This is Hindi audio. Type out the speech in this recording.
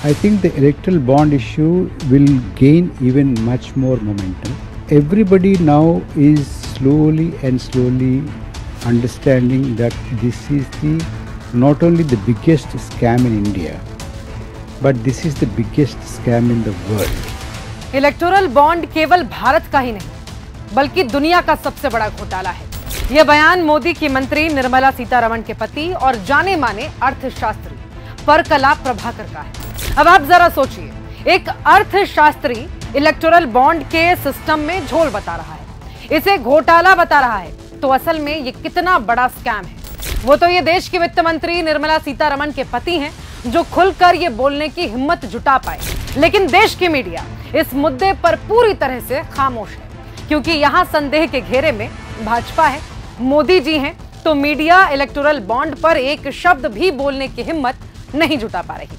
I think the electoral bond issue will gain even much more momentum. Everybody now is slowly understanding that this is not only the biggest scam in India, but this is the biggest scam in the world. Electoral bond केवल भारत का ही नहीं बल्कि दुनिया का सबसे बड़ा घोटाला है। यह बयान मोदी की मंत्री निर्मला सीतारमण के पति और जाने माने अर्थशास्त्री परकला प्रभाकर का है। अब आप जरा सोचिए, एक अर्थशास्त्री इलेक्टोरल बॉन्ड के सिस्टम में झोल बता रहा है, इसे घोटाला बता रहा है, तो असल में ये कितना बड़ा स्कैम है वो तो ये देश की वित्त मंत्री निर्मला सीतारमण के पति हैं, जो खुलकर ये बोलने की हिम्मत जुटा पाए। लेकिन देश की मीडिया इस मुद्दे पर पूरी तरह से खामोश है, क्योंकि यहां संदेह के घेरे में भाजपा है, मोदी जी हैं, तो मीडिया इलेक्टोरल बॉन्ड पर एक शब्द भी बोलने की हिम्मत नहीं जुटा पा रही।